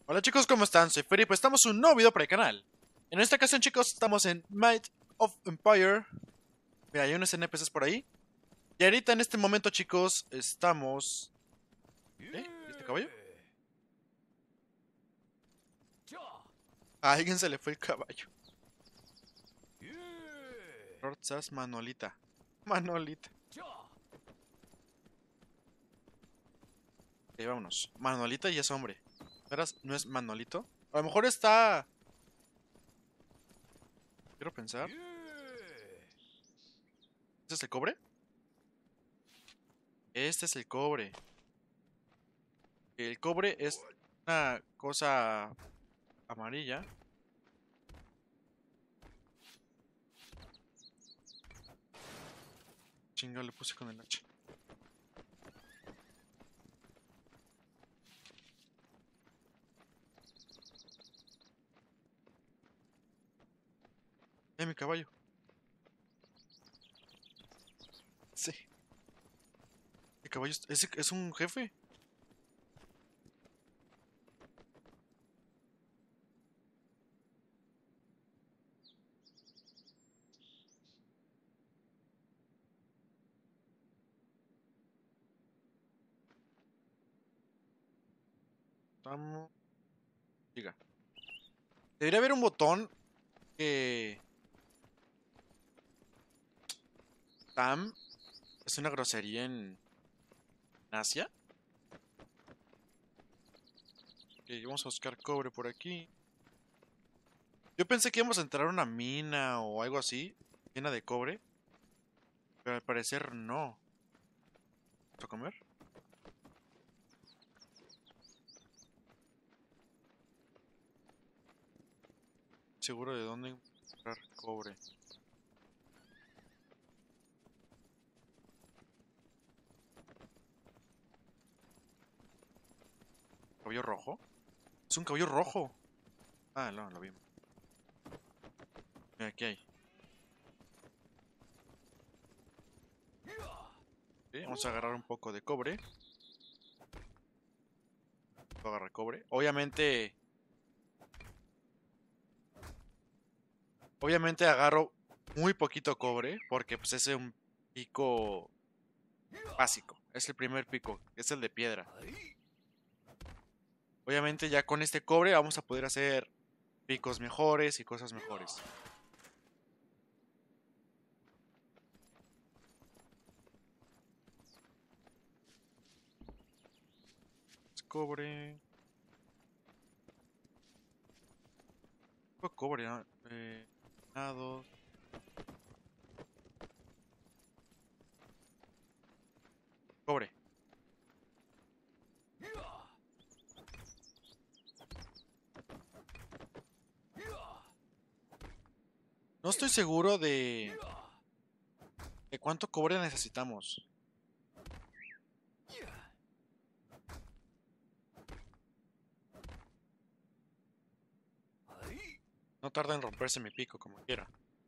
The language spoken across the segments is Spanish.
Hola chicos, ¿cómo están? Soy Felipe, pues estamos en un nuevo video para el canal. En esta ocasión chicos, estamos en Might of Empire. Mira, hay unos NPCs por ahí. Y ahorita en este momento chicos, estamos... ¿Y este caballo? A alguien se le fue el caballo. Lord Sass Manolita. Manolita. Ok, vámonos. Manolita y es hombre. ¿Verás? ¿No es Manolito? A lo mejor está... Quiero pensar. ¿Este es el cobre? Este es el cobre. El cobre es una cosa amarilla. Chinga, le puse con el hacha. Mi caballo. Sí. El caballo es un jefe. Vamos. Diga. Debería haber un botón que... Tam es una grosería en Asia. Ok, vamos a buscar cobre por aquí. Yo pensé que íbamos a entrar a una mina o algo así, llena de cobre. Pero al parecer no. ¿Vamos a comer? Seguro de dónde encontrar cobre. ¿Caballo rojo? Es un caballo rojo. Ah, no, lo vimos. Mira, aquí hay. Ok, vamos a agarrar un poco de cobre. Voy a agarrar cobre. Obviamente agarro muy poquito cobre porque pues es un pico básico. Es el primer pico, es el de piedra. Obviamente ya con este cobre vamos a poder hacer picos mejores y cosas mejores. Cobre. Cobre, ¿no? Nado. Cobre. No estoy seguro de cuánto cobre necesitamos. No tarda en romperse mi pico como quiera.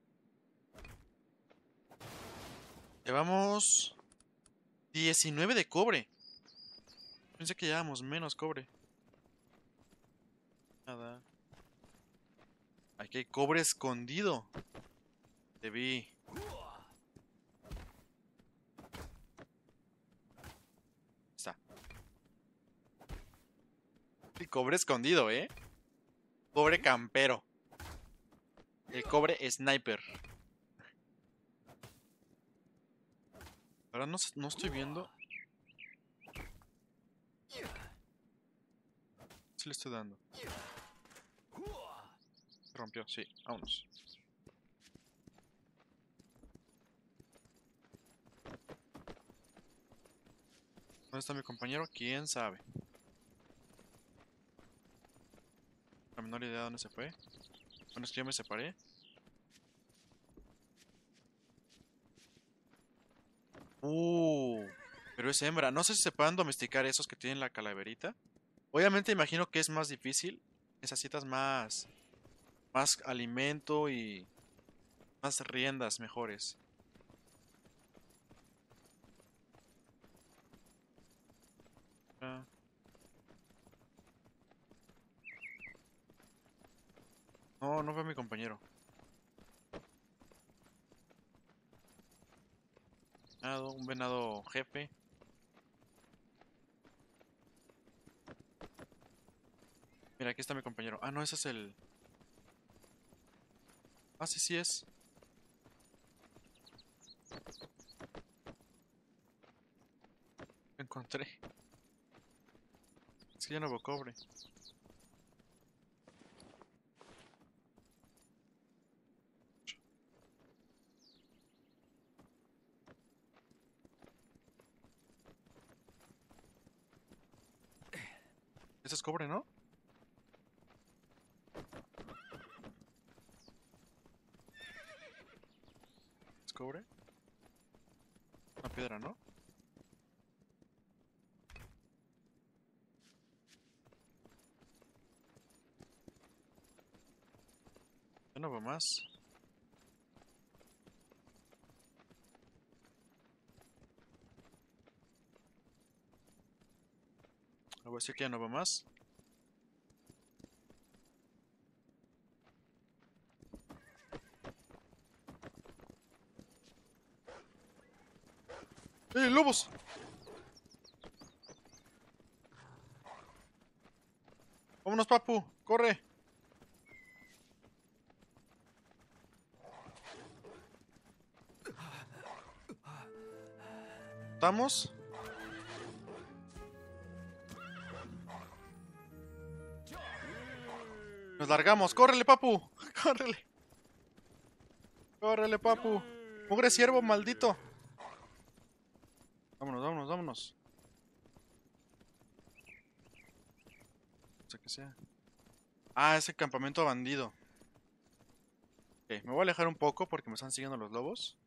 Llevamos 19 de cobre. Pensé que llevábamos menos cobre. Nada. Aquí hay cobre escondido. Te vi. Está. El cobre escondido, ¿eh? Cobre campero. El cobre sniper. Ahora no estoy viendo. Sí le estoy dando. Se rompió, sí. Vámonos. ¿Dónde está mi compañero? ¿Quién sabe? La menor idea de dónde se fue. Bueno, es que ya me separé. Uh, pero es hembra. No sé si se puedan domesticar esos que tienen la calaverita. Obviamente imagino que es más difícil. Necesitas más alimento y más riendas mejores. Ah, No, no veo a mi compañero. Un venado jefe. Mira, aquí está mi compañero. Ah, no, ese es el... Ah, sí, sí es. Lo encontré. Es que ya no veo cobre. Ese es cobre, ¿no? ¿Es cobre? Una piedra, ¿no? Ya no veo más. A ver si que ya no veo más. ¡Eh, lobos! ¡Vámonos, papu! ¡Corre! ¿Estamos? Nos largamos. ¡Córrele, papu! ¡Córrele! ¡Córrele, papu! ¡Mugre ciervo, maldito! Vámonos, vámonos, vámonos. No sé qué sea. Ah, ese campamento bandido. Ok, me voy a alejar un poco porque me están siguiendo los lobos.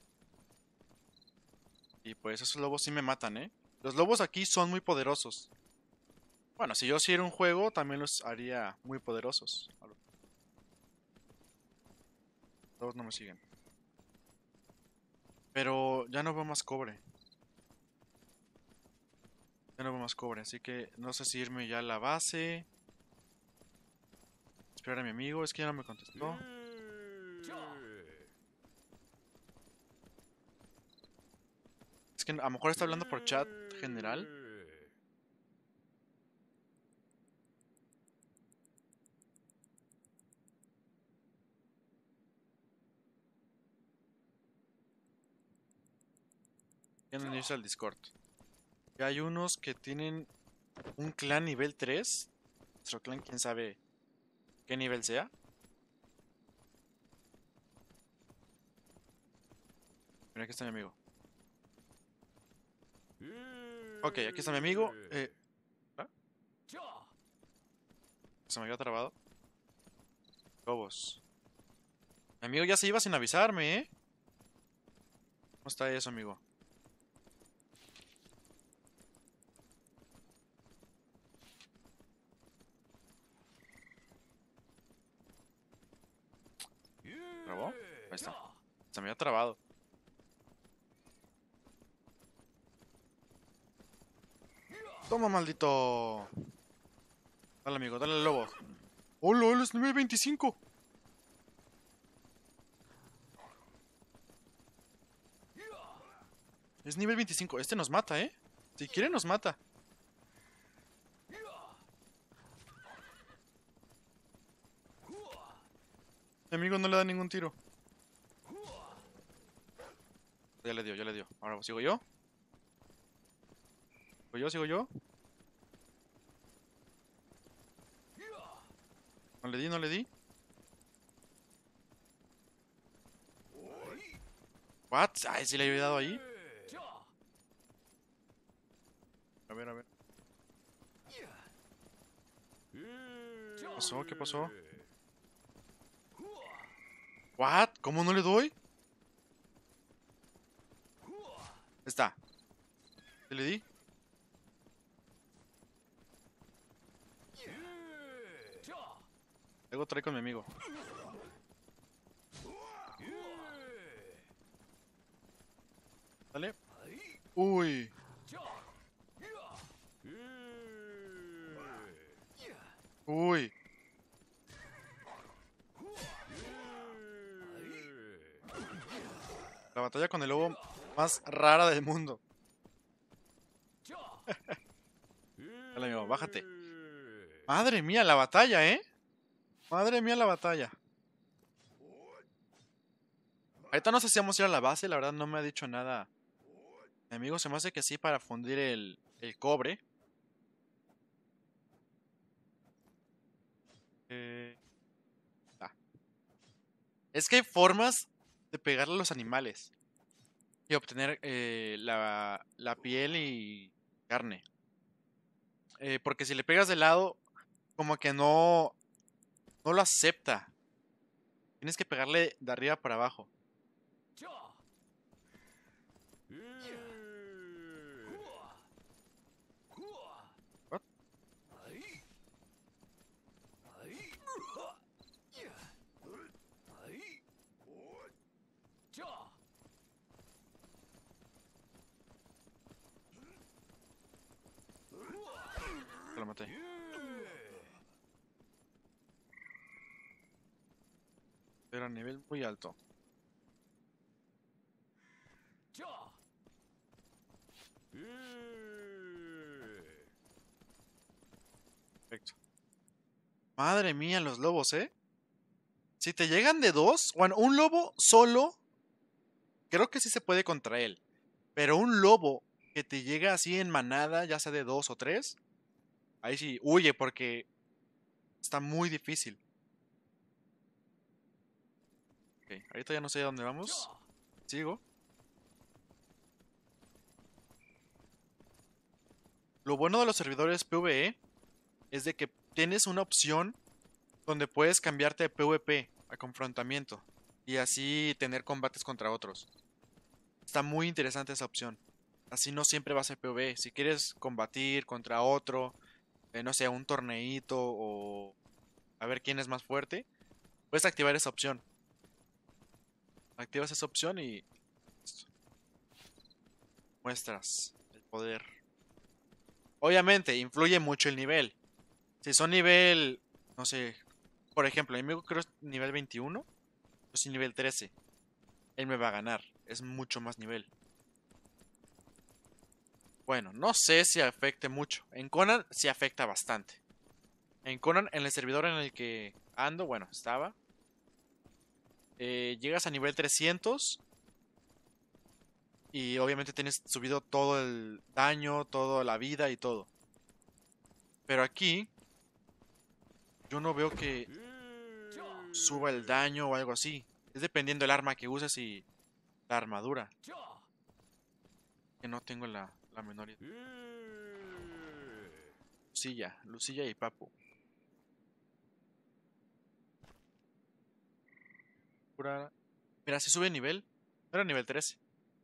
Y pues esos lobos sí me matan, ¿eh? Los lobos aquí son muy poderosos. Bueno, si yo hiciera un juego, también los haría muy poderosos. Los lobos no me siguen. Pero ya no veo más cobre. Ya no veo más cobre, así que no sé si irme ya a la base. Esperar a mi amigo, es que ya no me contestó. Es que a lo mejor está hablando por chat general. Ya no unirse al Discord. Ya hay unos que tienen un clan nivel 3. Nuestro clan, quién sabe qué nivel sea. Mira, aquí está mi amigo. Ok, aquí está mi amigo. ¿Ah? Se me había trabado. Lobos. Mi amigo ya se iba sin avisarme, ¿eh? ¿Cómo está eso, amigo? ¿Trabó? Ahí está. Se me había trabado. Toma, maldito. Dale, amigo, dale al lobo. ¡Hola, hola! Es nivel 25. Es nivel 25. Este nos mata, ¿eh? Si quiere, nos mata. Mi amigo no le da ningún tiro. Ya le dio, ya le dio. Ahora, ¿sigo yo? ¿Sigo yo? ¿Sigo yo? No le di, no le di. ¿What? Ay, sí le había dado ahí. A ver, a ver. ¿Qué pasó? ¿Qué pasó? ¿What? ¿Cómo no le doy? Está. ¿Qué le di? Algo trae con mi amigo. ¿Dale? Uy. Uy. batalla con el lobo más rara del mundo. Dale, amigo, bájate. Madre mía, la batalla, ¿eh? Madre mía, la batalla. Ahorita no sé si vamos a ir a la base, la verdad no me ha dicho nada. Mi amigo se me hace que sí para fundir el cobre. Ah. Es que hay formas de pegarle a los animales y obtener la piel y carne. Porque si le pegas de lado, como que no lo acepta. Tienes que pegarle de arriba para abajo. What? Te lo maté. Pero a nivel muy alto. Perfecto. Madre mía, los lobos, ¿eh? Si te llegan de dos, bueno, un lobo solo, creo que sí se puede contra él. Pero un lobo que te llega así en manada, ya sea de dos o tres, ahí sí, huye porque está muy difícil. Ok, ahorita ya no sé a dónde vamos. Sigo. Lo bueno de los servidores PvE es de que tienes una opción donde puedes cambiarte de PvP a confrontamiento y así tener combates contra otros. Está muy interesante esa opción. Así no siempre va a ser PvE. Si quieres combatir contra otro, no sé, un torneito o a ver quién es más fuerte, puedes activar esa opción. Activas esa opción y muestras el poder. Obviamente, influye mucho el nivel. Si son nivel, no sé, por ejemplo, mi amigo creo es nivel 21, yo soy nivel 13. Él me va a ganar. Es mucho más nivel. Bueno, no sé si afecte mucho. En Conan sí afecta bastante. En Conan, en el servidor en el que ando, bueno, estaba, llegas a nivel 300 y obviamente tienes subido todo el daño, toda la vida y todo. Pero aquí yo no veo que suba el daño o algo así. Es dependiendo del arma que uses y la armadura. Que no tengo la menor idea. Lucilla y Papu. Pura... Mira, si sube nivel. No era nivel 13.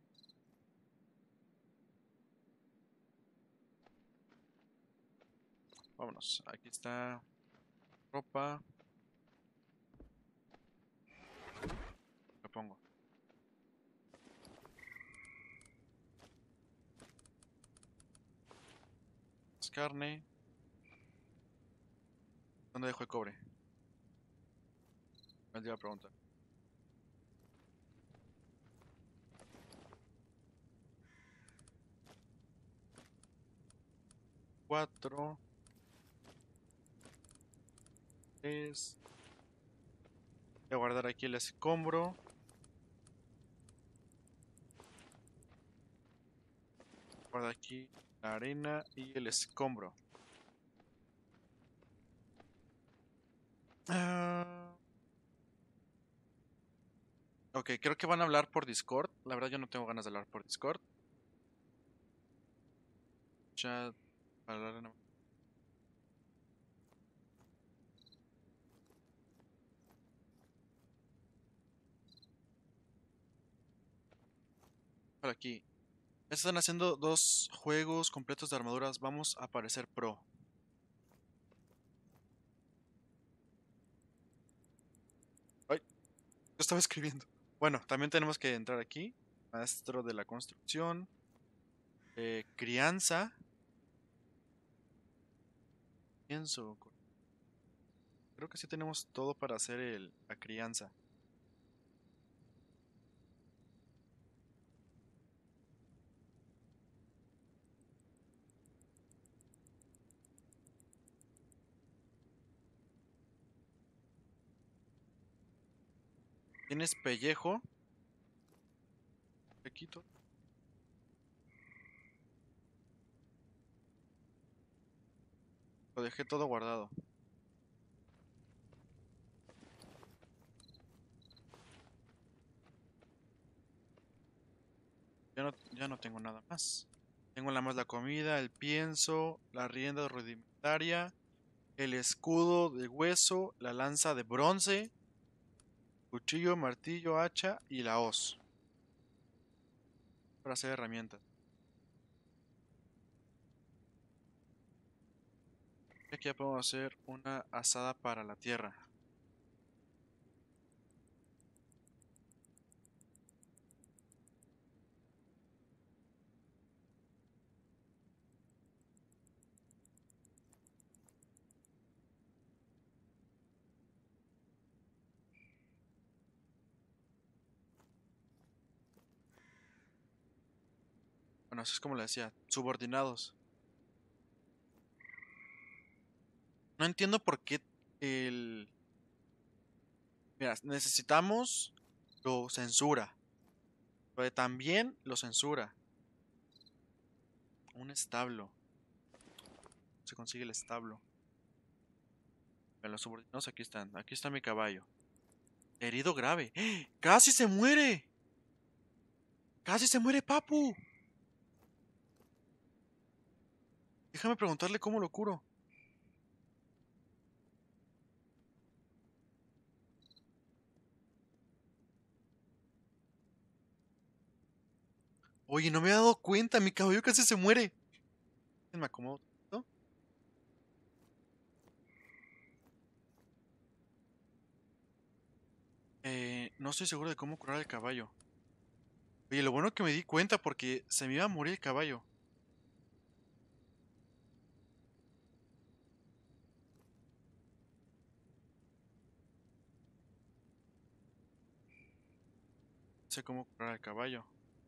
Vámonos. Aquí está ropa. Lo pongo. Es carne. ¿Dónde dejo el cobre? Me iba a preguntar. Cuatro. Tres. Voy a guardar aquí el escombro. Guarda aquí la arena y el escombro. Ah, ok, creo que van a hablar por Discord. La verdad yo no tengo ganas de hablar por Discord. Chat. Para la arena. Por aquí. Están haciendo dos juegos completos de armaduras. Vamos a aparecer pro. Ay, yo estaba escribiendo. Bueno, también tenemos que entrar aquí. Maestro de la construcción. Crianza. Pienso. Creo que sí tenemos todo para hacer la crianza. ¿Tienes pellejo? Te quito. Lo dejé todo guardado. Ya no tengo nada más. Tengo nada más la comida, el pienso, la rienda rudimentaria, el escudo de hueso, la lanza de bronce, cuchillo, martillo, hacha y la hoz para hacer herramientas. Y aquí ya podemos hacer una asada para la tierra. Bueno, así es como le decía, subordinados. No entiendo por qué el... Mira, necesitamos lo censura, pero también lo censura. Un establo. Se consigue el establo. En los subordinados aquí están. Aquí está mi caballo. Herido grave. ¡Eh! ¡Casi se muere! ¡Casi se muere, Papu! Déjame preguntarle cómo lo curo. Oye, no me he dado cuenta. Mi caballo casi se muere. Me acomodo. ¿No? No estoy seguro de cómo curar el caballo. Oye, lo bueno que me di cuenta porque se me iba a morir el caballo. No sé cómo curar el caballo.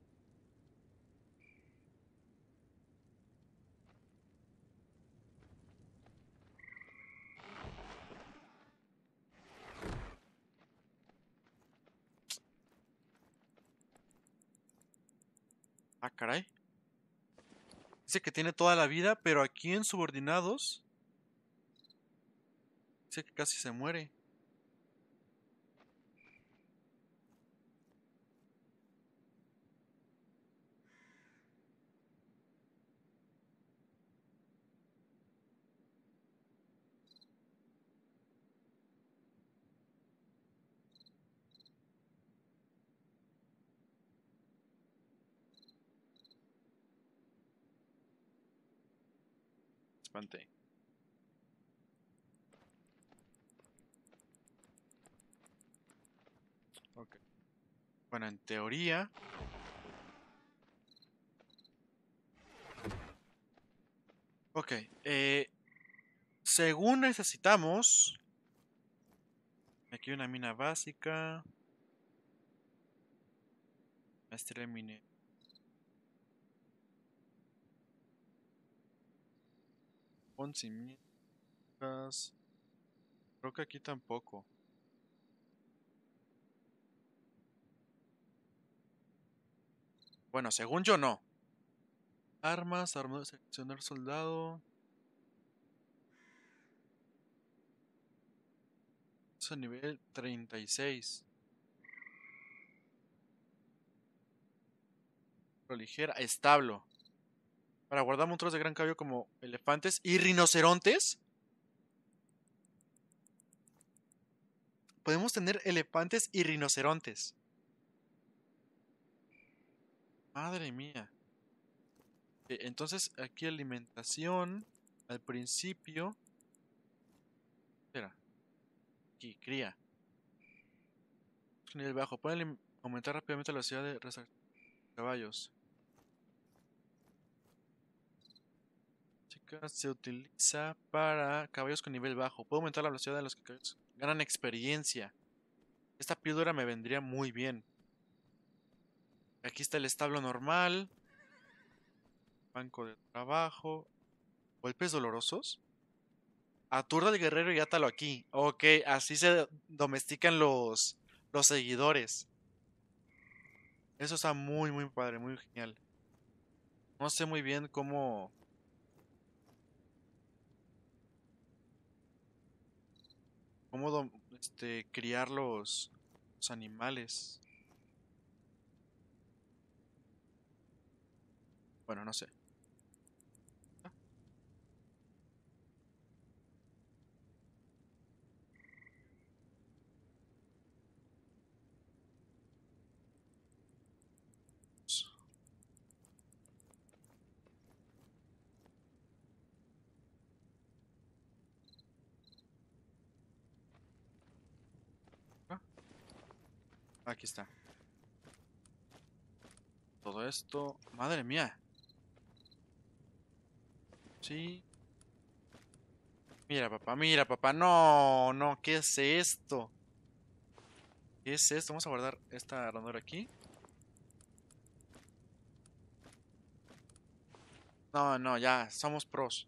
Ah, caray. Dice que tiene toda la vida, pero aquí en subordinados dice que casi se muere. Espanté. Ok. Bueno, en teoría. Ok. Según necesitamos. Aquí una mina básica. Maestría mine. Pon cimientos. Creo que aquí tampoco. Bueno, según yo no. Armas, armas de seleccionar soldado. Eso a nivel 36. Lo ligera. Establo. Para guardar monstruos de gran cabello como elefantes y rinocerontes. Podemos tener elefantes y rinocerontes. Madre mía. Entonces aquí alimentación. Al principio. Espera. Aquí, cría. Nivel bajo. Pueden aumentar rápidamente la velocidad de caballos. Chicas, se utiliza para caballos con nivel bajo. Puede aumentar la velocidad de los caballos. Ganan experiencia. Esta píldora me vendría muy bien. Aquí está el establo normal. Banco de trabajo. Golpes dolorosos. Aturda al guerrero y átalo aquí. Ok, así se domestican los los seguidores. Eso está muy, muy padre, muy genial. No sé muy bien cómo criar los animales. Bueno, no sé. Ah, aquí está. Todo esto. Madre mía. Sí. Mira, papá, mira, papá. No, no, ¿qué es esto? ¿Qué es esto? Vamos a guardar esta armadura aquí. No, no, ya, somos pros.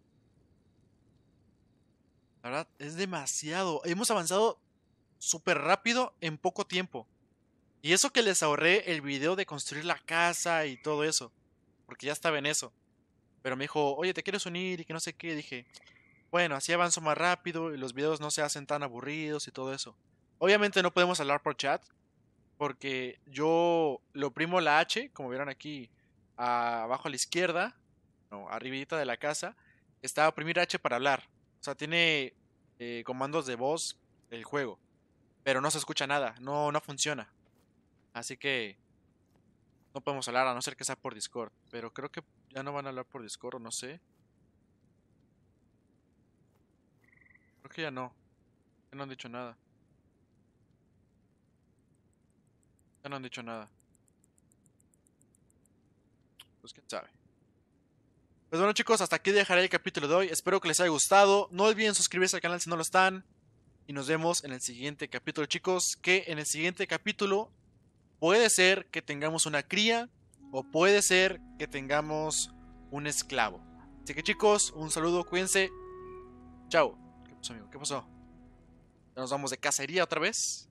La verdad, es demasiado. Hemos avanzado súper rápido en poco tiempo. Y eso que les ahorré el video de construir la casa y todo eso. Porque ya estaba en eso. Pero me dijo, oye, ¿te quieres unir? Y que no sé qué. Dije, bueno, así avanzo más rápido y los videos no se hacen tan aburridos y todo eso. Obviamente no podemos hablar por chat. Porque yo le oprimo la H, como vieron aquí abajo a la izquierda. No, arribita de la casa. Está oprimir H para hablar. O sea, tiene comandos de voz el juego. Pero no se escucha nada. No, no funciona. Así que no podemos hablar a no ser que sea por Discord. Pero creo que ya no van a hablar por Discord o no sé. Creo que ya no. Ya no han dicho nada. Ya no han dicho nada. Pues quién sabe. Pues bueno chicos, hasta aquí dejaré el capítulo de hoy. Espero que les haya gustado. No olviden suscribirse al canal si no lo están. Y nos vemos en el siguiente capítulo chicos. Que en el siguiente capítulo puede ser que tengamos una cría. O puede ser que tengamos un esclavo. Así que chicos, un saludo, cuídense. Chao. ¿Qué pasó amigo? ¿Qué pasó? ¿Ya nos vamos de cacería otra vez?